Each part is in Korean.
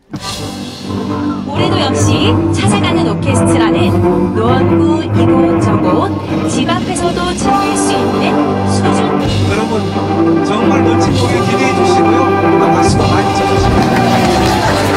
올해도 역시 찾아가는 오케스트라는 노원구 이곳저곳 집 앞에서도 즐길 수 있는 수준. 여러분 정말 멋진 공연 기대해 주시고요. 박수도 많이 쳐주시고요.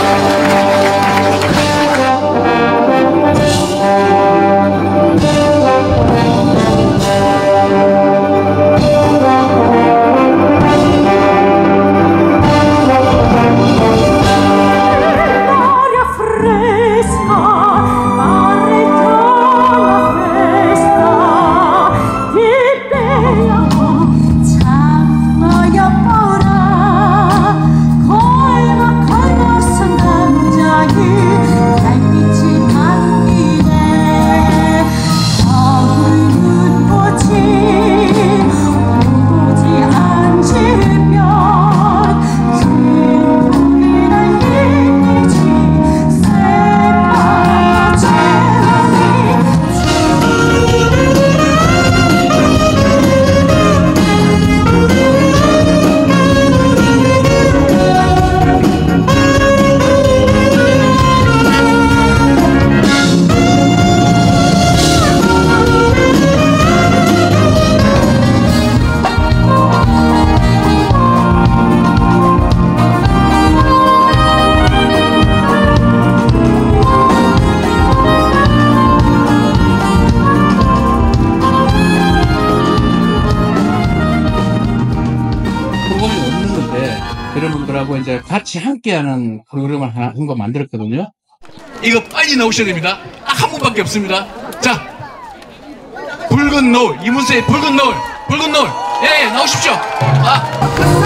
여러분들하고 이제 같이 함께하는 프로그램을 한 거 만들었거든요. 이거 빨리 나오셔야 됩니다. 딱 한 분밖에 없습니다. 자, 붉은 노을, 이문세의 붉은 노을, 붉은 노을. 예, 나오십시오.